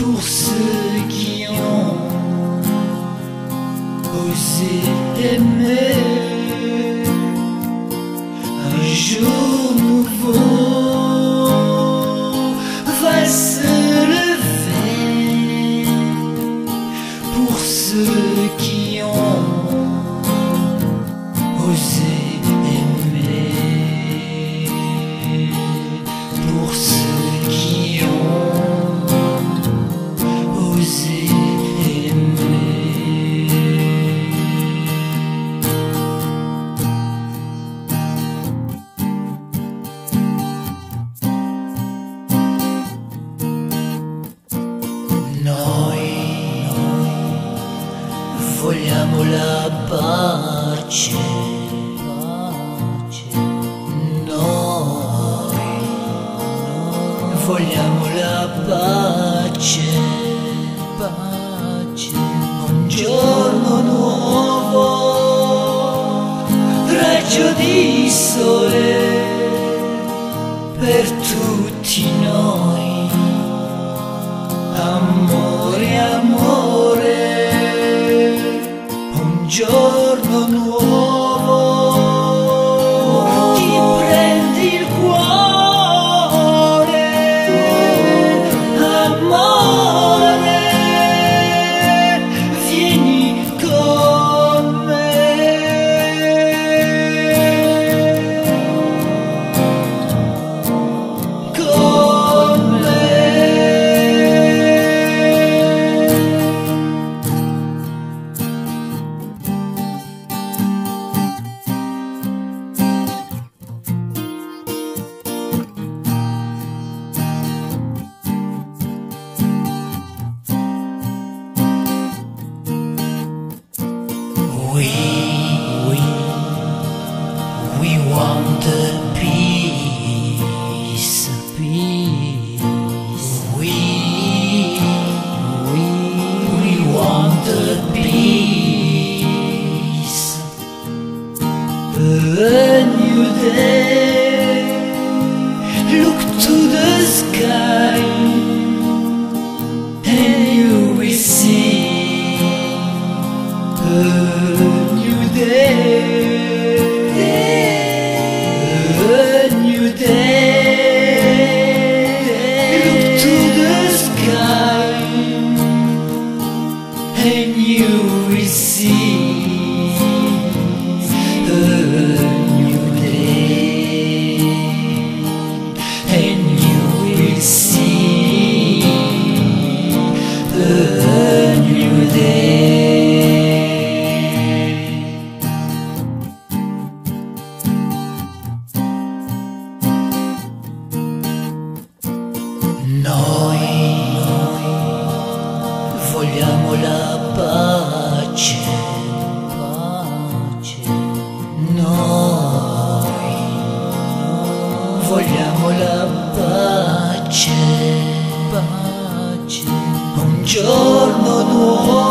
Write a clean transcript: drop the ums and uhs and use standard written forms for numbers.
pour ceux qui ont osé aimer. Un jour nouveau va se lever pour ceux qui ont osé aimer, pour ceux qui ont osé aimer. Noi vogliamo la pace, noi vogliamo la pace, un giorno nuovo, raggio di sole per tutti noi. Amore, amore, un giorno nuovo, ti prendi il cuore, amore, vieni con me. Con me. We want the peace. We want the peace. A new day. Look to the sky, and you will see a new day. And you will see a new day, and you will see a new day. Noi vogliamo la pace, noi vogliamo la pace, un giorno nuovo.